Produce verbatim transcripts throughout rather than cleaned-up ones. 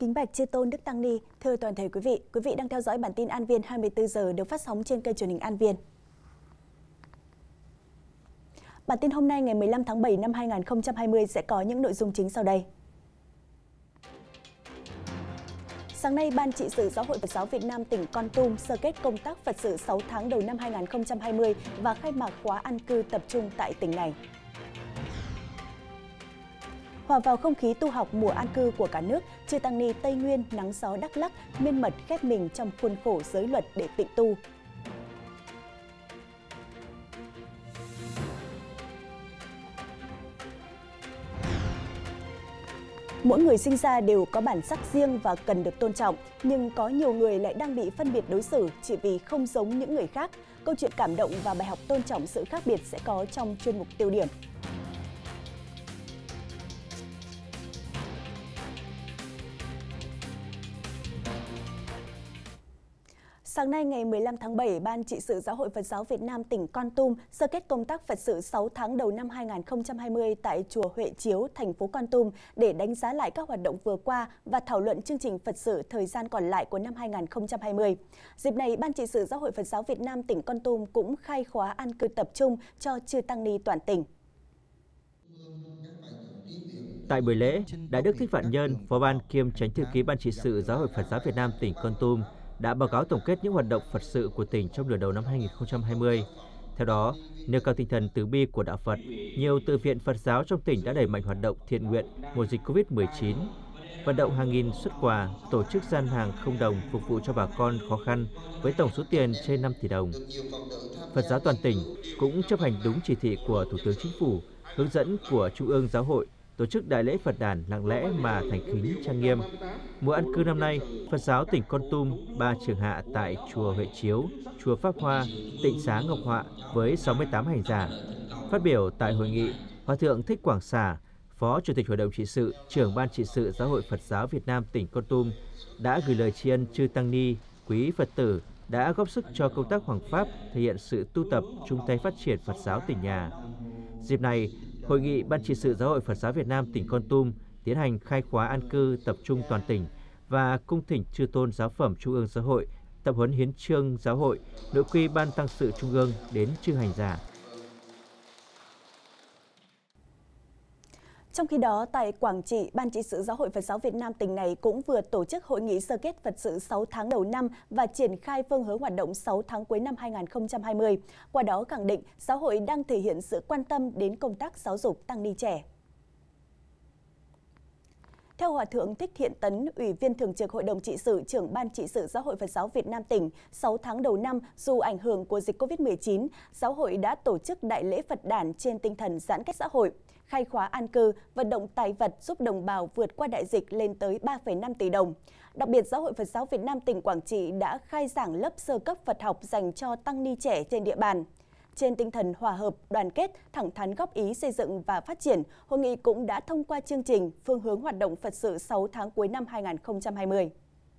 Kính bạch chư tôn Đức Tăng Ni, thưa toàn thể quý vị, quý vị đang theo dõi bản tin An Viên hai mươi tư giờ được phát sóng trên kênh truyền hình An Viên. Bản tin hôm nay ngày mười lăm tháng bảy năm hai nghìn không trăm hai mươi sẽ có những nội dung chính sau đây. Sáng nay, Ban Trị sự Giáo hội Phật giáo Việt Nam tỉnh Kon Tum sơ kết công tác Phật sự sáu tháng đầu năm hai nghìn không trăm hai mươi và khai mạc khóa an cư tập trung tại tỉnh này. Hòa vào không khí tu học mùa an cư của cả nước, chư Tăng Ni Tây Nguyên, Nắng Gió Đắk Lắk miên mật khép mình trong khuôn khổ giới luật để tịnh tu. Mỗi người sinh ra đều có bản sắc riêng và cần được tôn trọng, nhưng có nhiều người lại đang bị phân biệt đối xử chỉ vì không giống những người khác. Câu chuyện cảm động và bài học tôn trọng sự khác biệt sẽ có trong chuyên mục tiêu điểm. Sáng nay ngày mười lăm tháng bảy, Ban Trị sự Giáo hội Phật giáo Việt Nam tỉnh Kon Tum sơ kết công tác Phật sự sáu tháng đầu năm hai nghìn không trăm hai mươi tại chùa Huệ Chiếu, thành phố Kon Tum để đánh giá lại các hoạt động vừa qua và thảo luận chương trình Phật sự thời gian còn lại của năm hai nghìn không trăm hai mươi. Dịp này, Ban Trị sự Giáo hội Phật giáo Việt Nam tỉnh Kon Tum cũng khai khóa an cư tập trung cho chư Tăng Ni toàn tỉnh. Tại buổi lễ, Đại đức Thích Vạn Nhân, Phó ban kiêm Chánh thư ký Ban Trị sự Giáo hội Phật giáo Việt Nam tỉnh Kon Tum đã báo cáo tổng kết những hoạt động Phật sự của tỉnh trong nửa đầu năm hai nghìn không trăm hai mươi. Theo đó, nêu cao tinh thần từ bi của đạo Phật, nhiều tự viện Phật giáo trong tỉnh đã đẩy mạnh hoạt động thiện nguyện mùa dịch Covid mười chín, vận động hàng nghìn suất quà, tổ chức gian hàng không đồng phục vụ cho bà con khó khăn với tổng số tiền trên năm tỷ đồng. Phật giáo toàn tỉnh cũng chấp hành đúng chỉ thị của Thủ tướng Chính phủ, hướng dẫn của Trung ương Giáo hội, tổ chức đại lễ Phật đản lặng lẽ mà thành kính trang nghiêm. Mùa an cư năm nay, Phật giáo tỉnh Kon Tum ba trường hạ tại chùa Huệ Chiếu, chùa Pháp Hoa, Tịnh Xá Ngọc Họa với sáu mươi tám hành giả. Phát biểu tại hội nghị, Hòa thượng Thích Quảng Xả, Phó Chủ tịch Hội đồng Trị sự, trưởng Ban Trị sự Giáo hội Phật giáo Việt Nam tỉnh Kon Tum đã gửi lời tri ân chư Tăng Ni, quý Phật tử đã góp sức cho công tác hoằng pháp, thể hiện sự tu tập chung tay phát triển Phật giáo tỉnh nhà. Dịp này, Hội nghị Ban Trị sự Giáo hội Phật giáo Việt Nam tỉnh Kon Tum tiến hành khai khóa an cư tập trung toàn tỉnh và cung thỉnh chư tôn giáo phẩm Trung ương Giáo hội, tập huấn hiến chương Giáo hội, nội quy Ban Tăng sự Trung ương đến chư hành giả. Trong khi đó, tại Quảng Trị, Ban Trị sự Giáo hội Phật giáo Việt Nam tỉnh này cũng vừa tổ chức hội nghị sơ kết Phật sự sáu tháng đầu năm và triển khai phương hướng hoạt động sáu tháng cuối năm hai nghìn không trăm hai mươi. Qua đó khẳng định, giáo hội đang thể hiện sự quan tâm đến công tác giáo dục tăng ni trẻ. Theo Hòa thượng Thích Thiện Tấn, Ủy viên Thường trực Hội đồng Trị sự, trưởng Ban Trị sự Giáo hội Phật giáo Việt Nam tỉnh, sáu tháng đầu năm, dù ảnh hưởng của dịch Covid mười chín, giáo hội đã tổ chức đại lễ Phật đản trên tinh thần giãn cách xã hội, khai khóa an cư, vận động tài vật giúp đồng bào vượt qua đại dịch lên tới ba phẩy năm tỷ đồng. Đặc biệt, Giáo hội Phật giáo Việt Nam tỉnh Quảng Trị đã khai giảng lớp sơ cấp Phật học dành cho tăng ni trẻ trên địa bàn. Trên tinh thần hòa hợp, đoàn kết, thẳng thắn góp ý xây dựng và phát triển, hội nghị cũng đã thông qua chương trình phương hướng hoạt động Phật sự sáu tháng cuối năm hai nghìn không trăm hai mươi.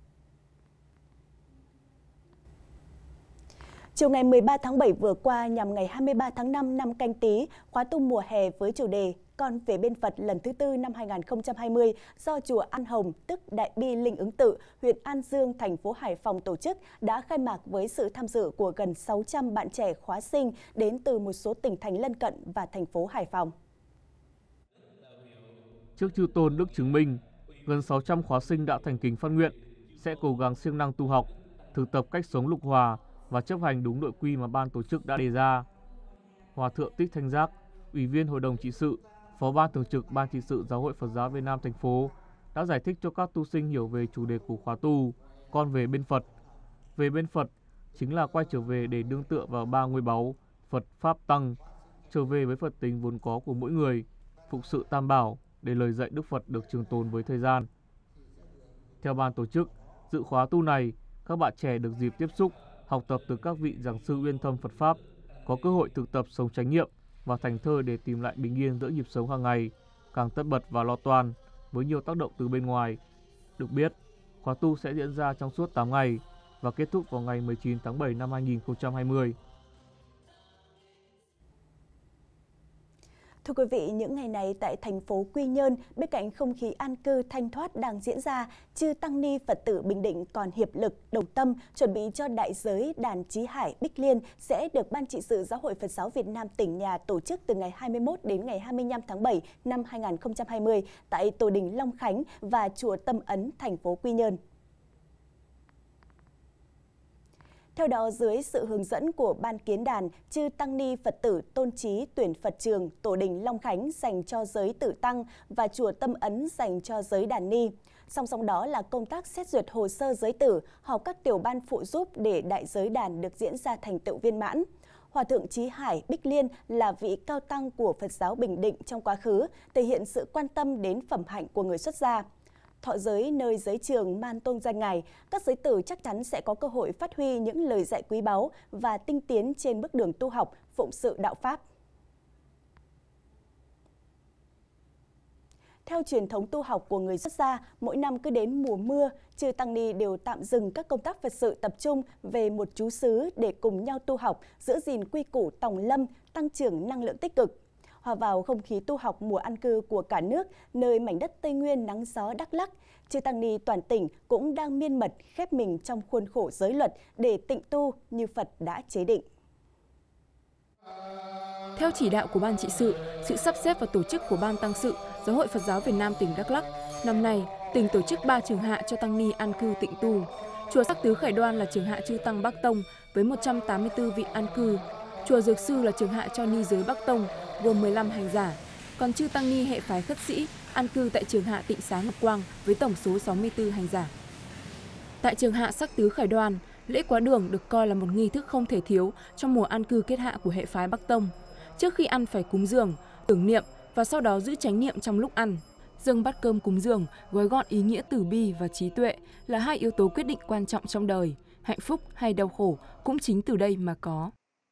Chiều ngày mười ba tháng bảy vừa qua, nhằm ngày hai mươi ba tháng năm năm Canh Tý, khóa tu mùa hè với chủ đề Con về bên Phật lần thứ tư năm hai nghìn không trăm hai mươi do chùa An Hồng, tức Đại Bi Linh Ứng Tự, huyện An Dương, thành phố Hải Phòng tổ chức đã khai mạc với sự tham dự của gần sáu trăm bạn trẻ khóa sinh đến từ một số tỉnh thành lân cận và thành phố Hải Phòng. Trước chư tôn Đức chứng minh, gần sáu trăm khóa sinh đã thành kính phát nguyện sẽ cố gắng siêng năng tu học, thực tập cách sống lục hòa và chấp hành đúng nội quy mà ban tổ chức đã đề ra. Hòa thượng Tích Thanh Giác, Ủy viên Hội đồng Trị sự, Phó ban thường trực Ban Trị sự Giáo hội Phật giáo Việt Nam thành phố đã giải thích cho các tu sinh hiểu về chủ đề của khóa tu Con về bên Phật. Về bên Phật chính là quay trở về để nương tựa vào ba ngôi báu Phật, Pháp, Tăng, trở về với Phật tính vốn có của mỗi người, phụng sự Tam Bảo để lời dạy Đức Phật được trường tồn với thời gian. Theo ban tổ chức, dự khóa tu này, các bạn trẻ được dịp tiếp xúc, học tập từ các vị giảng sư uyên thâm Phật Pháp, có cơ hội thực tập sống chánh niệm và thành thơ để tìm lại bình yên giữa nhịp sống hàng ngày, càng tất bật và lo toan với nhiều tác động từ bên ngoài. Được biết, khóa tu sẽ diễn ra trong suốt tám ngày và kết thúc vào ngày mười chín tháng bảy năm hai nghìn không trăm hai mươi. Thưa quý vị, những ngày này tại thành phố Quy Nhơn, bên cạnh không khí an cư thanh thoát đang diễn ra, chư Tăng ni Phật tử Bình Định còn hiệp lực, đồng tâm chuẩn bị cho đại giới đàn Chí Hải Bích Liên sẽ được Ban trị sự Giáo hội Phật giáo Việt Nam tỉnh nhà tổ chức từ ngày hai mươi mốt đến ngày hai mươi lăm tháng bảy năm hai nghìn không trăm hai mươi tại Tổ đình Long Khánh và Chùa Tâm Ấn, thành phố Quy Nhơn. Theo đó, dưới sự hướng dẫn của Ban Kiến đàn, chư Tăng ni Phật tử tôn trí tuyển Phật trường Tổ đình Long Khánh dành cho giới tử tăng và Chùa Tâm Ấn dành cho giới đàn ni. Song song đó là công tác xét duyệt hồ sơ giới tử, họp các tiểu ban phụ giúp để đại giới đàn được diễn ra thành tựu viên mãn. Hòa thượng Chí Hải Bích Liên là vị cao tăng của Phật giáo Bình Định trong quá khứ, thể hiện sự quan tâm đến phẩm hạnh của người xuất gia. Thọ giới nơi giới trường man tôn danh Ngài, các giới tử chắc chắn sẽ có cơ hội phát huy những lời dạy quý báu và tinh tiến trên bước đường tu học, phụng sự đạo Pháp. Theo truyền thống tu học của người xuất gia, mỗi năm cứ đến mùa mưa, chư Tăng ni đều tạm dừng các công tác Phật sự tập trung về một trú xứ để cùng nhau tu học, giữ gìn quy củ tòng lâm, tăng trưởng năng lượng tích cực. Hòa vào không khí tu học mùa an cư của cả nước, nơi mảnh đất Tây Nguyên nắng gió Đắk Lắk, chư Tăng ni toàn tỉnh cũng đang miên mật khép mình trong khuôn khổ giới luật để tịnh tu như Phật đã chế định. Theo chỉ đạo của Ban trị sự, sự sắp xếp và tổ chức của Ban tăng sự Giáo hội Phật giáo Việt Nam tỉnh Đắk Lắk, năm nay tỉnh tổ chức ba trường hạ cho tăng ni an cư tịnh tu. Chùa Sắc Tứ Khải Đoan là trường hạ chư tăng Bắc Tông với một trăm tám mươi tư vị an cư. Chùa Dược Sư là trường hạ cho ni giới Bắc Tông gồm mười lăm hành giả. Còn chư tăng ni hệ phái khất sĩ an cư tại trường hạ Tịnh Xá Ngọc Quang với tổng số sáu mươi tư hành giả. Tại trường hạ Sắc Tứ Khải Đoan, lễ quá đường được coi là một nghi thức không thể thiếu trong mùa an cư kết hạ của hệ phái Bắc Tông. Trước khi ăn phải cúng dường, tưởng niệm và sau đó giữ chánh niệm trong lúc ăn. Dâng bát cơm cúng dường gói gọn ý nghĩa từ bi và trí tuệ là hai yếu tố quyết định quan trọng trong đời. Hạnh phúc hay đau khổ cũng chính từ đây mà có.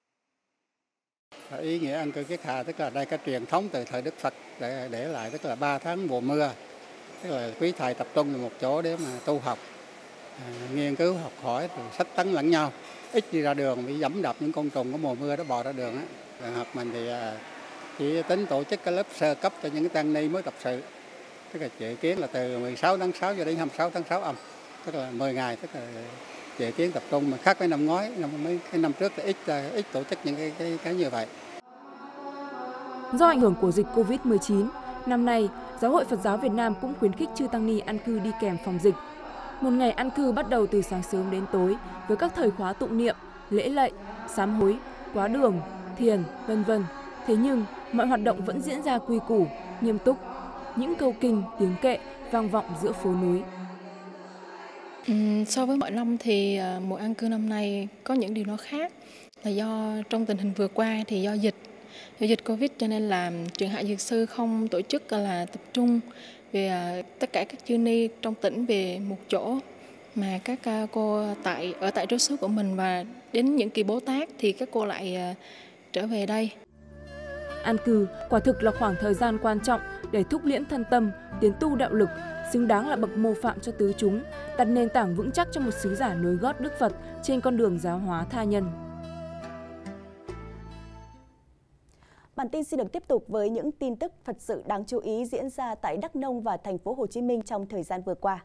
Ý nghĩa an cư kết hạ tức là đây cái truyền thống từ thời Đức Phật để, để lại, tức là ba tháng mùa mưa, tức là quý thầy tập trung vào một chỗ để mà tu học, à, nghiên cứu học hỏi rồi sách tấn lẫn nhau, ít đi ra đường bị dẫm đạp những con trùng của mùa mưa đó bò ra đường á. Trường hợp mình thì à, chỉ tính tổ chức cái lớp sơ cấp cho những tăng ni mới tập sự, tức là dự kiến là từ mười sáu tháng sáu cho đến hai mươi sáu tháng sáu âm, tức là mười ngày, tức là dự kiến tập trung, mà khác với năm ngoái, năm mấy cái năm trước là ít ít tổ chức những cái cái, cái như vậy. Do ảnh hưởng của dịch Covid mười chín, năm nay Giáo hội Phật giáo Việt Nam cũng khuyến khích chư tăng ni an cư đi kèm phòng dịch. Một ngày an cư bắt đầu từ sáng sớm đến tối với các thời khóa tụng niệm, lễ lạy, sám hối, quá đường, thiền, vân vân. Thế nhưng mọi hoạt động vẫn diễn ra quy củ, nghiêm túc. Những câu kinh, tiếng kệ vang vọng giữa phố núi. Ừ, so với mọi năm thì uh, mùa an cư năm nay có những điều nó khác, là do trong tình hình vừa qua thì do dịch do dịch Covid cho nên là trường hạ Dược Sư không tổ chức là tập trung về uh, tất cả các chư ni trong tỉnh về một chỗ, mà các uh, cô tại ở tại trú xứ của mình, và đến những kỳ Bố Tát thì các cô lại uh, trở về đây. An cư quả thực là khoảng thời gian quan trọng để thúc liễn thân tâm, tiến tu đạo lực, xứng đáng là bậc mô phạm cho tứ chúng, đặt nền tảng vững chắc cho một sứ giả nối gót Đức Phật trên con đường giáo hóa tha nhân. Bản tin xin được tiếp tục với những tin tức Phật sự đáng chú ý diễn ra tại Đắk Nông và thành phố Hồ Chí Minh trong thời gian vừa qua.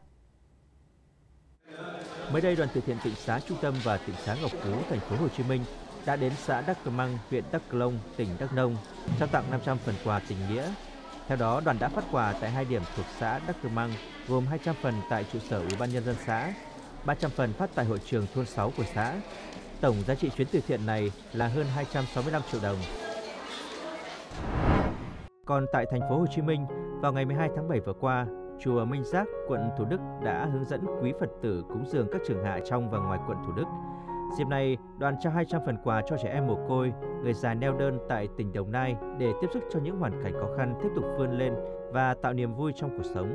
Mới đây, đoàn từ thiện Tịnh Xá Trung tâm và Tịnh Xá Ngọc Phú, thành phố Hồ Chí Minh đã đến xã Đắk Cờ Măng, huyện Đắk Cờ Long, tỉnh Đắk Nông, trao tặng năm trăm phần quà tình nghĩa. Theo đó, đoàn đã phát quà tại hai điểm thuộc xã Đắk Cờ Măng, gồm hai trăm phần tại trụ sở Ủy ban nhân dân xã, ba trăm phần phát tại hội trường thôn sáu của xã. Tổng giá trị chuyến từ thiện này là hơn hai trăm sáu mươi lăm triệu đồng. Còn tại thành phố Hồ Chí Minh, vào ngày mười hai tháng bảy vừa qua, chùa Minh Giác, quận Thủ Đức đã hướng dẫn quý Phật tử cúng dường các trường hạ trong và ngoài quận Thủ Đức. Dịp này, đoàn trao hai trăm phần quà cho trẻ em mồ côi, người già neo đơn tại tỉnh Đồng Nai để tiếp sức cho những hoàn cảnh khó khăn tiếp tục vươn lên và tạo niềm vui trong cuộc sống.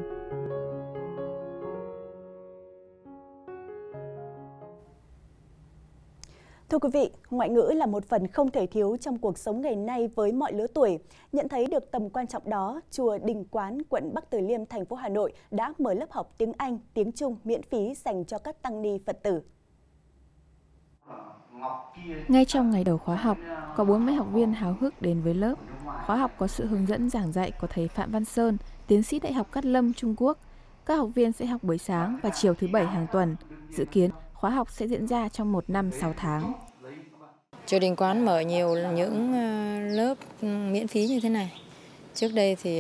Thưa quý vị, ngoại ngữ là một phần không thể thiếu trong cuộc sống ngày nay với mọi lứa tuổi. Nhận thấy được tầm quan trọng đó, chùa Đình Quán, quận Bắc Từ Liêm, thành phố Hà Nội đã mở lớp học tiếng Anh, tiếng Trung miễn phí dành cho các tăng ni Phật tử. Ngay trong ngày đầu khóa học, có bốn mươi học viên háo hức đến với lớp. Khóa học có sự hướng dẫn giảng dạy của thầy Phạm Văn Sơn, tiến sĩ Đại học Cát Lâm, Trung Quốc. Các học viên sẽ học buổi sáng và chiều thứ Bảy hàng tuần. Dự kiến, khóa học sẽ diễn ra trong một năm sáu tháng. Chùa Đình Quán mở nhiều những lớp miễn phí như thế này. Trước đây thì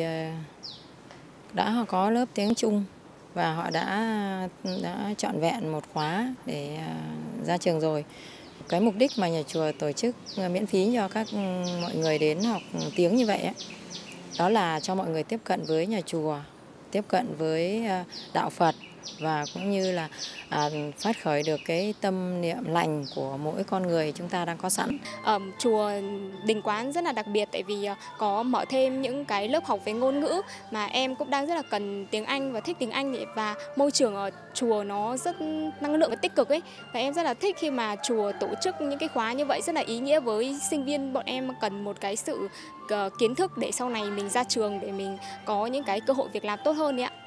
đã có lớp tiếng Trung và họ đã đã trọn vẹn một khóa để ra trường rồi. Cái mục đích mà nhà chùa tổ chức miễn phí cho các mọi người đến học tiếng như vậy ấy, đó là cho mọi người tiếp cận với nhà chùa, tiếp cận với đạo Phật và cũng như là à, phát khởi được cái tâm niệm lành của mỗi con người chúng ta đang có sẵn. Ở chùa Đình Quán rất là đặc biệt tại vì có mở thêm những cái lớp học về ngôn ngữ mà em cũng đang rất là cần tiếng Anh và thích tiếng Anh và môi trường ở chùa nó rất năng lượng và tích cực ấy, và em rất là thích khi mà chùa tổ chức những cái khóa như vậy, rất là ý nghĩa với sinh viên bọn em cần một cái sự kiến thức để sau này mình ra trường để mình có những cái cơ hội việc làm tốt hơn đấy ạ.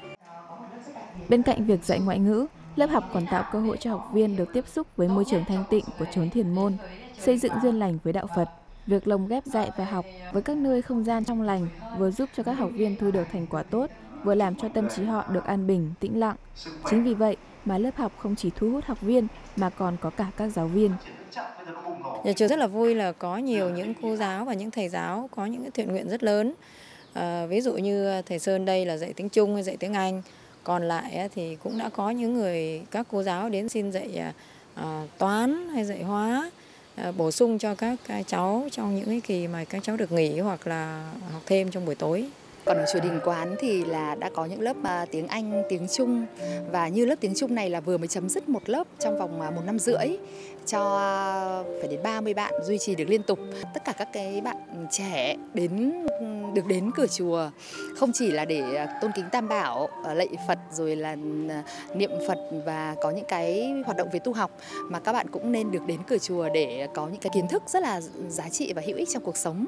Bên cạnh việc dạy ngoại ngữ, lớp học còn tạo cơ hội cho học viên được tiếp xúc với môi trường thanh tịnh của chốn thiền môn, xây dựng duyên lành với đạo Phật. Việc lồng ghép dạy và học với các nơi không gian trong lành vừa giúp cho các học viên thu được thành quả tốt, vừa làm cho tâm trí họ được an bình, tĩnh lặng. Chính vì vậy mà lớp học không chỉ thu hút học viên mà còn có cả các giáo viên. Nhà chùa rất là vui là có nhiều những cô giáo và những thầy giáo có những cái thiện nguyện rất lớn. À, ví dụ như thầy Sơn đây là dạy tiếng Trung hay dạy tiếng Anh. Còn lại thì cũng đã có những người, các cô giáo đến xin dạy à, toán hay dạy hóa, à, bổ sung cho các cháu trong những cái kỳ mà các cháu được nghỉ hoặc là học thêm trong buổi tối. Còn ở chùa Đình Quán thì là đã có những lớp uh, tiếng Anh, tiếng Trung, và như lớp tiếng Trung này là vừa mới chấm dứt một lớp trong vòng uh, một năm rưỡi cho uh, phải đến ba mươi bạn, duy trì được liên tục. Tất cả các cái bạn trẻ đến được đến cửa chùa không chỉ là để uh, tôn kính Tam Bảo, uh, lạy Phật rồi là uh, niệm Phật và có những cái hoạt động về tu học, mà các bạn cũng nên được đến cửa chùa để có những cái kiến thức rất là giá trị và hữu ích trong cuộc sống.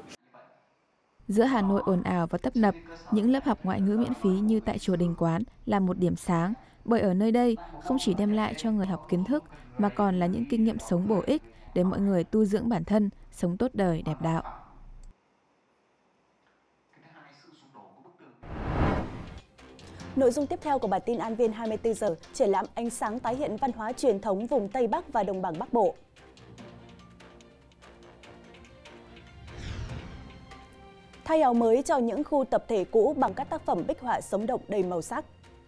Giữa Hà Nội ồn ào và tấp nập, những lớp học ngoại ngữ miễn phí như tại chùa Đình Quán là một điểm sáng, bởi ở nơi đây không chỉ đem lại cho người học kiến thức mà còn là những kinh nghiệm sống bổ ích để mọi người tu dưỡng bản thân, sống tốt đời đẹp đạo. Nội dung tiếp theo của bản tin An Viên hai mươi tư giờ, triển lãm ánh sáng tái hiện văn hóa truyền thống vùng Tây Bắc và Đồng bằng Bắc Bộ. Thay áo mới cho những khu tập thể cũ bằng các tác phẩm bích họa sống động đầy màu sắc.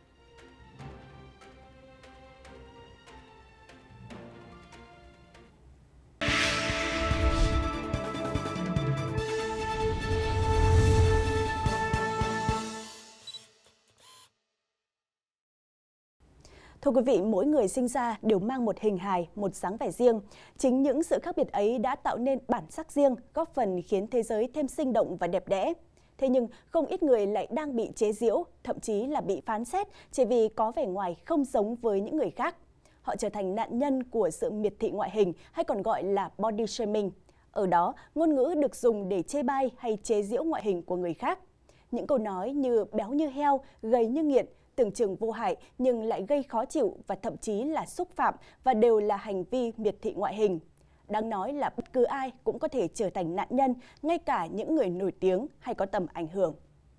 Thưa quý vị, mỗi người sinh ra đều mang một hình hài, một dáng vẻ riêng. Chính những sự khác biệt ấy đã tạo nên bản sắc riêng, góp phần khiến thế giới thêm sinh động và đẹp đẽ. Thế nhưng, không ít người lại đang bị chế giễu, thậm chí là bị phán xét chỉ vì có vẻ ngoài không giống với những người khác. Họ trở thành nạn nhân của sự miệt thị ngoại hình hay còn gọi là body shaming. Ở đó, ngôn ngữ được dùng để chê bai hay chế giễu ngoại hình của người khác. Những câu nói như béo như heo, gầy như nghiện, tưởng chừng vô hại nhưng lại gây khó chịu và thậm chí là xúc phạm, và đều là hành vi miệt thị ngoại hình. Đáng nói là bất cứ ai cũng có thể trở thành nạn nhân, ngay cả những người nổi tiếng hay có tầm ảnh hưởng.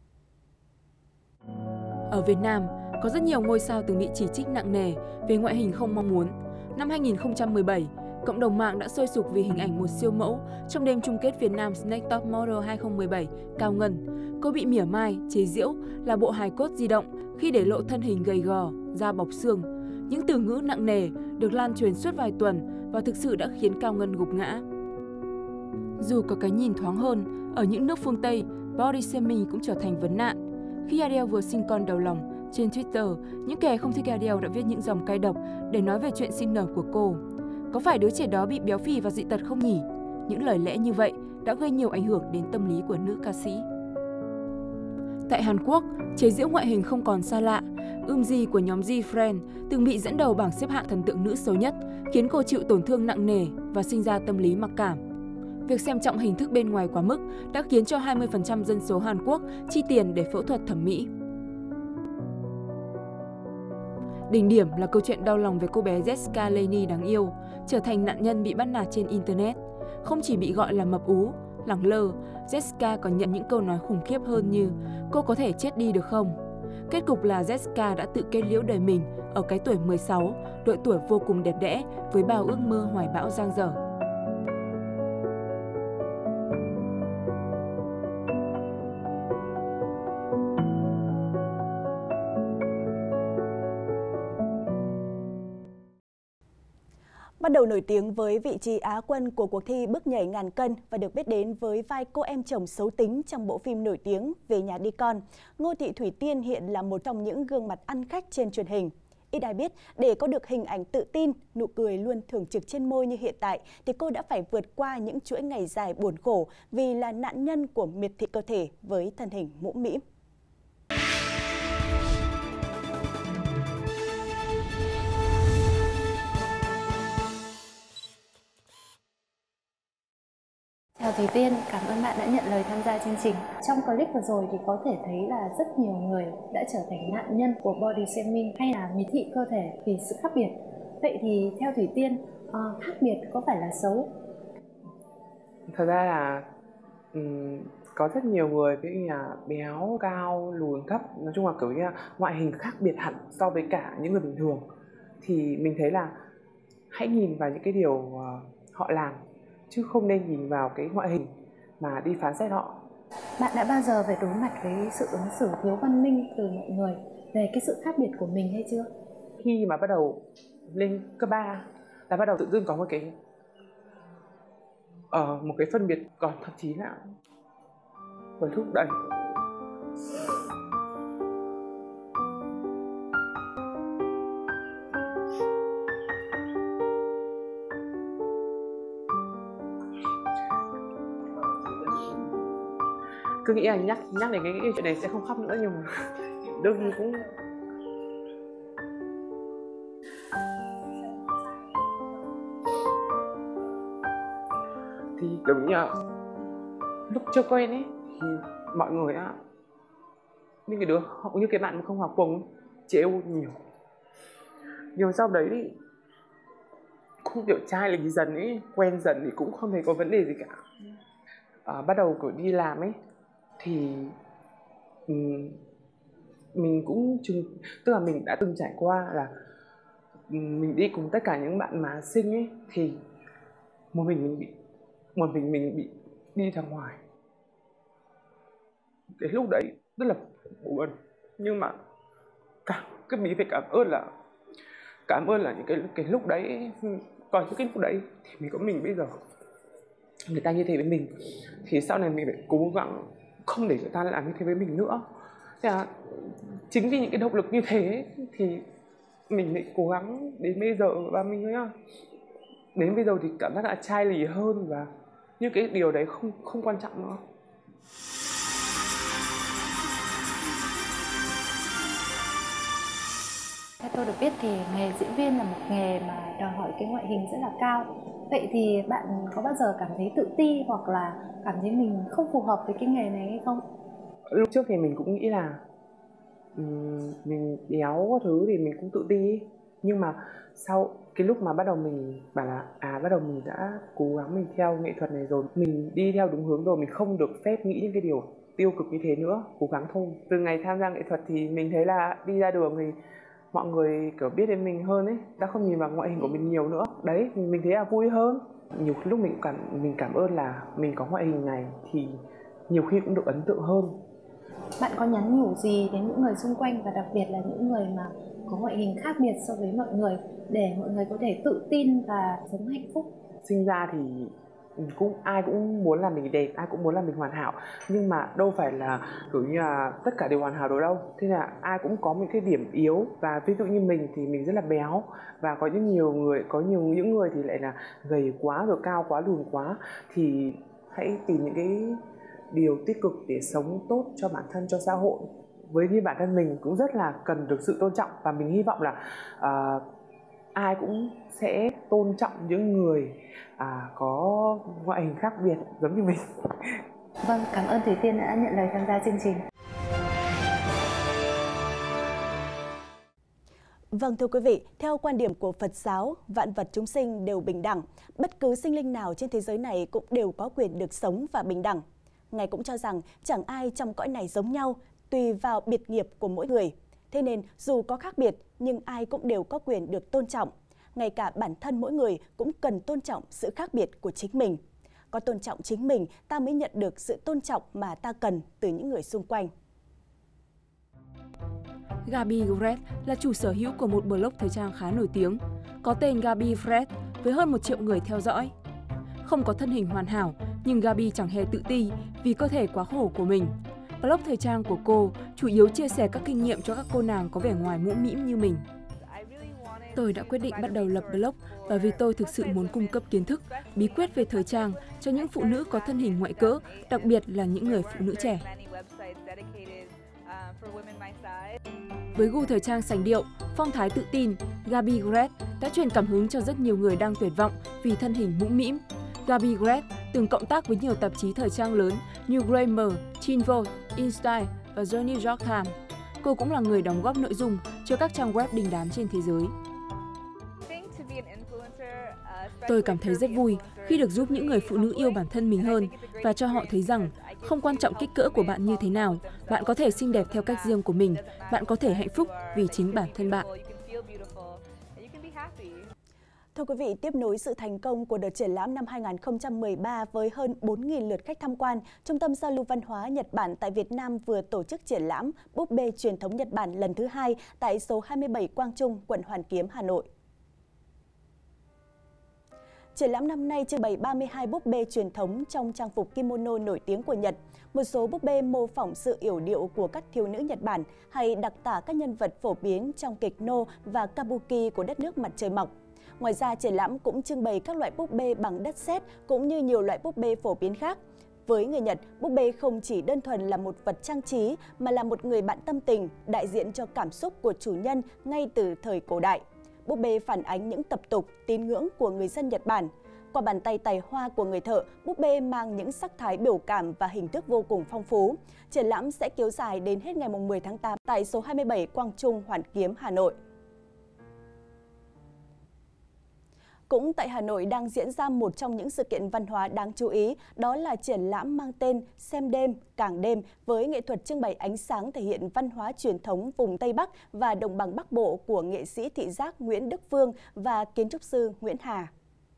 Ở Việt Nam, có rất nhiều ngôi sao từng bị chỉ trích nặng nề về ngoại hình không mong muốn. Năm hai nghìn không trăm mười bảy, cộng đồng mạng đã sôi sục vì hình ảnh một siêu mẫu trong đêm chung kết Việt Nam Next Top Model hai không một bảy, Cao Ngân. Cô bị mỉa mai, chế giễu là bộ hài cốt di động khi để lộ thân hình gầy gò, da bọc xương. Những từ ngữ nặng nề được lan truyền suốt vài tuần và thực sự đã khiến Cao Ngân gục ngã. Dù có cái nhìn thoáng hơn, ở những nước phương Tây, body shaming cũng trở thành vấn nạn. Khi Adele vừa sinh con đầu lòng, trên Twitter, những kẻ không thích Adele đã viết những dòng cay độc để nói về chuyện sinh nở của cô. Có phải đứa trẻ đó bị béo phì và dị tật không nhỉ? Những lời lẽ như vậy đã gây nhiều ảnh hưởng đến tâm lý của nữ ca sĩ. Tại Hàn Quốc, chế giễu ngoại hình không còn xa lạ. Eunji của nhóm G-Friend từng bị dẫn đầu bảng xếp hạng thần tượng nữ xấu nhất, khiến cô chịu tổn thương nặng nề và sinh ra tâm lý mặc cảm. Việc xem trọng hình thức bên ngoài quá mức đã khiến cho hai mươi phần trăm dân số Hàn Quốc chi tiền để phẫu thuật thẩm mỹ. Đỉnh điểm là câu chuyện đau lòng về cô bé Jessica Laney đáng yêu, trở thành nạn nhân bị bắt nạt trên Internet. Không chỉ bị gọi là mập ú, lẳng lơ, Jessica còn nhận những câu nói khủng khiếp hơn như cô có thể chết đi được không? Kết cục là Jessica đã tự kết liễu đời mình ở cái tuổi mười sáu, độ tuổi vô cùng đẹp đẽ với bao ước mơ hoài bão dang dở. Bắt đầu nổi tiếng với vị trí Á quân của cuộc thi bước nhảy ngàn cân và được biết đến với vai cô em chồng xấu tính trong bộ phim nổi tiếng Về nhà đi con, Ngô Thị Thủy Tiên hiện là một trong những gương mặt ăn khách trên truyền hình. Ít ai biết, để có được hình ảnh tự tin, nụ cười luôn thường trực trên môi như hiện tại, thì cô đã phải vượt qua những chuỗi ngày dài buồn khổ vì là nạn nhân của miệt thị cơ thể với thân hình mũm mĩm. Chào Thủy Tiên, cảm ơn bạn đã nhận lời tham gia chương trình. Trong clip vừa rồi thì có thể thấy là rất nhiều người đã trở thành nạn nhân của body shaming hay là miệt thị cơ thể vì sự khác biệt. Vậy thì theo Thủy Tiên, uh, khác biệt có phải là xấu? Thật ra là um, có rất nhiều người ví dụ như là béo, cao, lùn, thấp, nói chung là kiểu như là ngoại hình khác biệt hẳn so với cả những người bình thường. Thì mình thấy là hãy nhìn vào những cái điều uh, họ làm, chứ không nên nhìn vào cái ngoại hình mà đi phán xét họ. Bạn đã bao giờ phải đối mặt với sự ứng xử thiếu văn minh từ mọi người về cái sự khác biệt của mình hay chưa? Khi mà bắt đầu lên cấp ba là bắt đầu tự dưng có một cái uh, một cái phân biệt, còn thậm chí là phải thúc đẩy. Cứ nghĩ là nhắc nhắc đến cái, cái chuyện này sẽ không khóc nữa, nhưng mà đôi khi cũng thì kiểu như là lúc chưa quen ấy thì mọi người á, những cái đứa họ cũng như cái bạn không học cùng trêu nhiều, nhưng sau đấy thì cũng kiểu trai lình dần ấy, quen dần thì cũng không thấy có vấn đề gì cả. À, bắt đầu kiểu đi làm ấy thì um, mình cũng chừng, tức là mình đã từng trải qua là um, mình đi cùng tất cả những bạn mà xinh ấy thì một mình mình bị một mình mình bị đi ra ngoài. Cái lúc đấy rất là buồn, nhưng mà cảm cái mình phải cảm ơn là cảm ơn là những cái cái lúc đấy, còn những cái lúc đấy thì mình có mình bây giờ. Người ta như thế với mình thì sau này mình phải cố gắng không để người ta làm như thế với mình nữa. Thế là chính vì những cái động lực như thế thì mình lại cố gắng đến bây giờ, và mình nói đến bây giờ thì cảm giác là chai lì hơn, và những cái điều đấy không không quan trọng nữa. Theo tôi được biết thì nghề diễn viên là một nghề mà đòi hỏi cái ngoại hình rất là cao. Vậy thì bạn có bao giờ cảm thấy tự ti hoặc là cảm thấy mình không phù hợp với cái nghề này hay không? Lúc trước thì mình cũng nghĩ là um, mình béo có thứ thì mình cũng tự ti, nhưng mà sau cái lúc mà bắt đầu mình bảo là à bắt đầu mình đã cố gắng mình theo nghệ thuật này rồi, mình đi theo đúng hướng rồi, mình không được phép nghĩ những cái điều tiêu cực như thế nữa, cố gắng thôi. Từ ngày tham gia nghệ thuật thì mình thấy là đi ra đường thì mọi người kiểu biết đến mình hơn ấy, đã không nhìn vào ngoại hình của mình nhiều nữa. Đấy, thì mình thấy là vui hơn. Nhiều lúc mình cảm mình cảm ơn là mình có ngoại hình này thì nhiều khi cũng được ấn tượng hơn. Bạn có nhắn nhủ gì đến những người xung quanh, và đặc biệt là những người mà có ngoại hình khác biệt so với mọi người, để mọi người có thể tự tin và sống hạnh phúc? Sinh ra thì cũng ai cũng muốn là mình đẹp, ai cũng muốn là mình hoàn hảo, nhưng mà đâu phải là kiểu như là tất cả đều hoàn hảo đâu đâu. Thế là ai cũng có một cái điểm yếu, và ví dụ như mình thì mình rất là béo, và có những nhiều người có nhiều những người thì lại là gầy quá, rồi cao quá, lùn quá. Thì hãy tìm những cái điều tích cực để sống tốt cho bản thân, cho xã hội. Với như bản thân mình cũng rất là cần được sự tôn trọng, và mình hy vọng là uh, ai cũng sẽ tôn trọng những người à, có ngoại hình khác biệt giống như mình. Vâng, cảm ơn Thủy Tiên đã nhận lời tham gia chương trình. Vâng thưa quý vị, theo quan điểm của Phật giáo, vạn vật chúng sinh đều bình đẳng. Bất cứ sinh linh nào trên thế giới này cũng đều có quyền được sống và bình đẳng. Ngài cũng cho rằng chẳng ai trong cõi này giống nhau, tùy vào biệt nghiệp của mỗi người. Thế nên dù có khác biệt nhưng ai cũng đều có quyền được tôn trọng. Ngay cả bản thân mỗi người cũng cần tôn trọng sự khác biệt của chính mình. Có tôn trọng chính mình, ta mới nhận được sự tôn trọng mà ta cần từ những người xung quanh. Gabi Fred là chủ sở hữu của một blog thời trang khá nổi tiếng, có tên Gabi Fred với hơn một triệu người theo dõi. Không có thân hình hoàn hảo, nhưng Gabi chẳng hề tự ti vì cơ thể quá khổ của mình. Blog thời trang của cô chủ yếu chia sẻ các kinh nghiệm cho các cô nàng có vẻ ngoài mũm mĩm như mình. Tôi đã quyết định bắt đầu lập blog và vì tôi thực sự muốn cung cấp kiến thức, bí quyết về thời trang cho những phụ nữ có thân hình ngoại cỡ, đặc biệt là những người phụ nữ trẻ. Với gu thời trang sành điệu, phong thái tự tin, Gabi Fred đã truyền cảm hứng cho rất nhiều người đang tuyệt vọng vì thân hình mũm mĩm. Gabi Fred từng cộng tác với nhiều tạp chí thời trang lớn như Glamour, Teen Vogue, InStyle và The New York Times. Cô cũng là người đóng góp nội dung cho các trang web đình đám trên thế giới. Tôi cảm thấy rất vui khi được giúp những người phụ nữ yêu bản thân mình hơn và cho họ thấy rằng không quan trọng kích cỡ của bạn như thế nào, bạn có thể xinh đẹp theo cách riêng của mình, bạn có thể hạnh phúc vì chính bản thân bạn. Thưa quý vị, tiếp nối sự thành công của đợt triển lãm năm hai nghìn không trăm mười ba với hơn bốn nghìn lượt khách tham quan, Trung tâm Giao lưu Văn hóa Nhật Bản tại Việt Nam vừa tổ chức triển lãm búp bê truyền thống Nhật Bản lần thứ hai tại số hai mươi bảy Quang Trung, quận Hoàn Kiếm, Hà Nội. Triển lãm năm nay trưng bày ba mươi hai búp bê truyền thống trong trang phục kimono nổi tiếng của Nhật, một số búp bê mô phỏng sự yểu điệu của các thiếu nữ Nhật Bản hay đặc tả các nhân vật phổ biến trong kịch nô và kabuki của đất nước mặt trời mọc. Ngoài ra, triển lãm cũng trưng bày các loại búp bê bằng đất sét cũng như nhiều loại búp bê phổ biến khác. Với người Nhật, búp bê không chỉ đơn thuần là một vật trang trí mà là một người bạn tâm tình, đại diện cho cảm xúc của chủ nhân ngay từ thời cổ đại. Búp bê phản ánh những tập tục, tín ngưỡng của người dân Nhật Bản. Qua bàn tay tài hoa của người thợ, búp bê mang những sắc thái biểu cảm và hình thức vô cùng phong phú. Triển lãm sẽ kéo dài đến hết ngày mười tháng tám tại số hai mươi bảy Quang Trung, Hoàn Kiếm, Hà Nội. Cũng tại Hà Nội đang diễn ra một trong những sự kiện văn hóa đáng chú ý, đó là triển lãm mang tên Xem đêm, càng đêm với nghệ thuật trưng bày ánh sáng thể hiện văn hóa truyền thống vùng Tây Bắc và Đồng bằng Bắc Bộ của nghệ sĩ thị giác Nguyễn Đức Phương và kiến trúc sư Nguyễn Hà.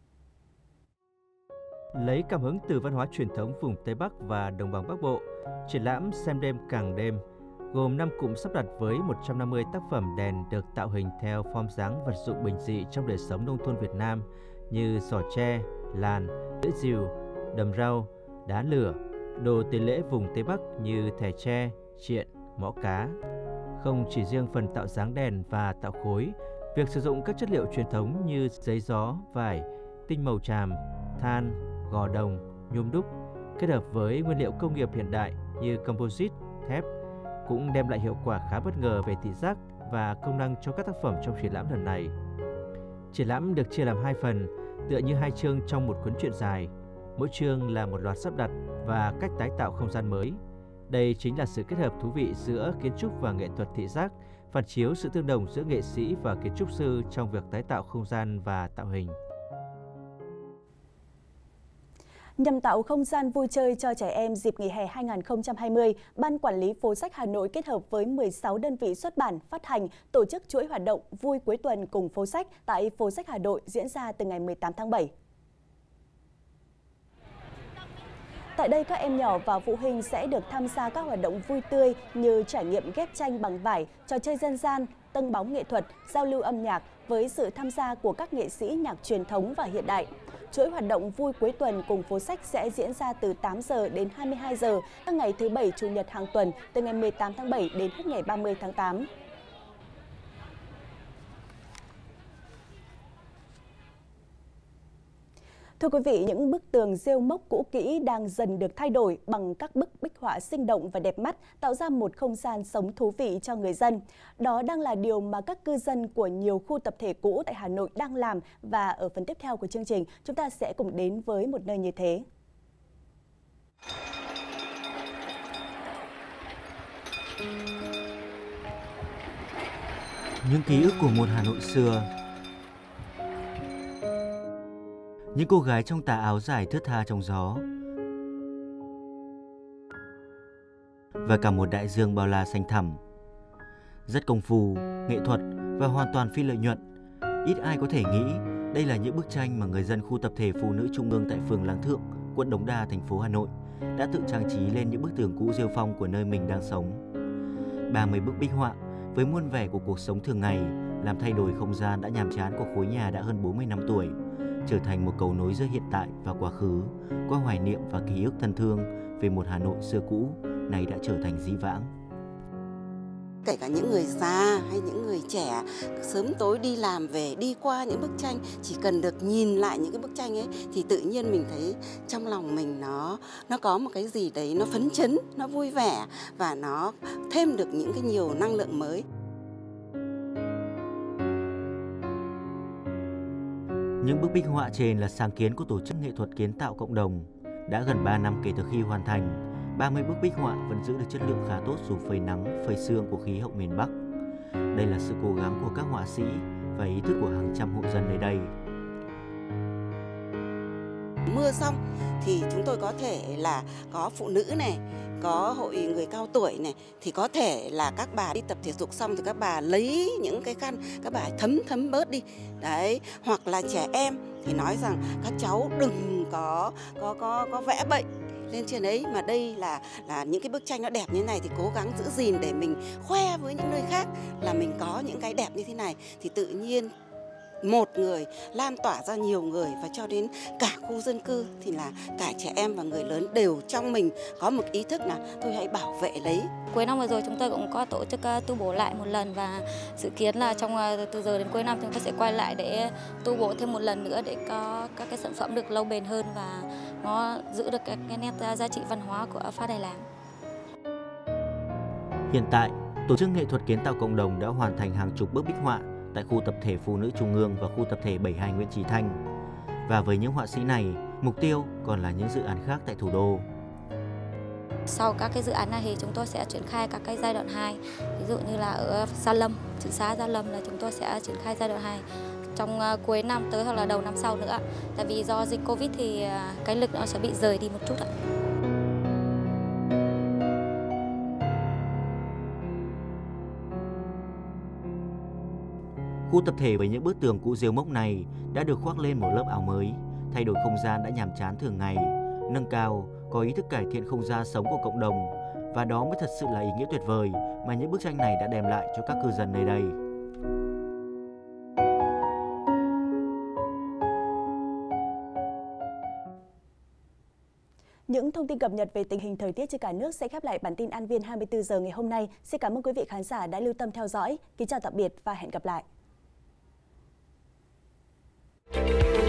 Lấy cảm hứng từ văn hóa truyền thống vùng Tây Bắc và Đồng bằng Bắc Bộ, triển lãm Xem đêm, càng đêm gồm năm cụm sắp đặt với một trăm năm mươi tác phẩm đèn được tạo hình theo form dáng vật dụng bình dị trong đời sống nông thôn Việt Nam như giỏ tre, làn, lưỡi rìu, đầm rau, đá lửa, đồ tế lễ vùng Tây Bắc như thẻ tre, triện, mõ cá. Không chỉ riêng phần tạo dáng đèn và tạo khối, việc sử dụng các chất liệu truyền thống như giấy gió, vải, tinh màu tràm, than, gò đồng, nhôm đúc kết hợp với nguyên liệu công nghiệp hiện đại như composite, thép cũng đem lại hiệu quả khá bất ngờ về thị giác và công năng cho các tác phẩm trong triển lãm lần này. Triển lãm được chia làm hai phần, tựa như hai chương trong một cuốn truyện dài. Mỗi chương là một loạt sắp đặt và cách tái tạo không gian mới. Đây chính là sự kết hợp thú vị giữa kiến trúc và nghệ thuật thị giác, phản chiếu sự tương đồng giữa nghệ sĩ và kiến trúc sư trong việc tái tạo không gian và tạo hình. Nhằm tạo không gian vui chơi cho trẻ em dịp nghỉ hè hai nghìn không trăm hai mươi, Ban Quản lý Phố sách Hà Nội kết hợp với mười sáu đơn vị xuất bản, phát hành tổ chức chuỗi hoạt động Vui cuối tuần cùng phố sách tại Phố sách Hà Nội diễn ra từ ngày mười tám tháng bảy. Tại đây, các em nhỏ và phụ huynh sẽ được tham gia các hoạt động vui tươi như trải nghiệm ghép tranh bằng vải, trò chơi dân gian, tâng bóng nghệ thuật, giao lưu âm nhạc với sự tham gia của các nghệ sĩ nhạc truyền thống và hiện đại. Chuỗi hoạt động Vui cuối tuần cùng phố sách sẽ diễn ra từ tám giờ đến hai mươi hai giờ các ngày thứ Bảy, Chủ nhật hàng tuần từ ngày mười tám tháng bảy đến hết ngày ba mươi tháng tám. Thưa quý vị, những bức tường rêu mốc cũ kỹ đang dần được thay đổi bằng các bức bích họa sinh động và đẹp mắt, tạo ra một không gian sống thú vị cho người dân. Đó đang là điều mà các cư dân của nhiều khu tập thể cũ tại Hà Nội đang làm, và ở phần tiếp theo của chương trình, chúng ta sẽ cùng đến với một nơi như thế. Những ký ức của một Hà Nội xưa. Những cô gái trong tà áo dài thướt tha trong gió. Và cả một đại dương bao la xanh thẳm. Rất công phu, nghệ thuật và hoàn toàn phi lợi nhuận. Ít ai có thể nghĩ đây là những bức tranh mà người dân khu tập thể Phụ nữ Trung ương tại phường Láng Thượng, quận Đống Đa, thành phố Hà Nội đã tự trang trí lên những bức tường cũ rêu phong của nơi mình đang sống. ba mươi bức bích họa với muôn vẻ của cuộc sống thường ngày làm thay đổi không gian đã nhàm chán của khối nhà đã hơn bốn mươi năm tuổi, trở thành một cầu nối giữa hiện tại và quá khứ, qua hoài niệm và ký ức thân thương về một Hà Nội xưa cũ, nay đã trở thành dĩ vãng. Kể cả những người già hay những người trẻ sớm tối đi làm về đi qua những bức tranh, chỉ cần được nhìn lại những cái bức tranh ấy thì tự nhiên mình thấy trong lòng mình nó nó có một cái gì đấy nó phấn chấn, nó vui vẻ và nó thêm được những cái nhiều năng lượng mới. Những bức bích họa trên là sáng kiến của tổ chức nghệ thuật kiến tạo cộng đồng. Đã gần ba năm kể từ khi hoàn thành, ba mươi bức bích họa vẫn giữ được chất lượng khá tốt dù phơi nắng, phơi sương của khí hậu miền Bắc. Đây là sự cố gắng của các họa sĩ và ý thức của hàng trăm hộ dân nơi đây. Mưa xong thì chúng tôi có thể là có phụ nữ này, có hội người cao tuổi này, thì có thể là các bà đi tập thể dục xong thì các bà lấy những cái khăn, các bà thấm thấm bớt đi. Đấy, hoặc là trẻ em thì nói rằng các cháu đừng có có có có vẽ bệnh lên trên ấy, mà đây là là những cái bức tranh nó đẹp như thế này thì cố gắng giữ gìn để mình khoe với những nơi khác là mình có những cái đẹp như thế này, thì tự nhiên một người lan tỏa ra nhiều người và cho đến cả khu dân cư, thì là cả trẻ em và người lớn đều trong mình có một ý thức là thôi hãy bảo vệ lấy. Cuối năm vừa rồi chúng tôi cũng có tổ chức tu bổ lại một lần và dự kiến là trong từ giờ đến cuối năm chúng tôi sẽ quay lại để tu bổ thêm một lần nữa để có các cái sản phẩm được lâu bền hơn và nó giữ được các cái nét giá trị văn hóa của Phá Đài Làng. Hiện tại, tổ chức nghệ thuật kiến tạo cộng đồng đã hoàn thành hàng chục bức bích họa tại khu tập thể Phụ nữ Trung ương và khu tập thể bảy mươi hai Nguyễn Chí Thanh. Và với những họa sĩ này, mục tiêu còn là những dự án khác tại thủ đô. Sau các cái dự án này thì chúng tôi sẽ triển khai các cái giai đoạn hai. Ví dụ như là ở Gia Lâm, Trứ Xá Gia Lâm là chúng tôi sẽ triển khai giai đoạn hai trong cuối năm tới hoặc là đầu năm sau nữa. Tại vì do dịch Covid thì cái lực nó sẽ bị rời đi một chút ạ. Khu tập thể với những bức tường cũ rêu mốc này đã được khoác lên một lớp áo mới, thay đổi không gian đã nhàm chán thường ngày, nâng cao, có ý thức cải thiện không gian sống của cộng đồng, và đó mới thật sự là ý nghĩa tuyệt vời mà những bức tranh này đã đem lại cho các cư dân nơi đây. Những thông tin cập nhật về tình hình thời tiết trên cả nước sẽ khép lại bản tin An Viên hai mươi tư giờ ngày hôm nay. Xin cảm ơn quý vị khán giả đã lưu tâm theo dõi. Kính chào tạm biệt và hẹn gặp lại.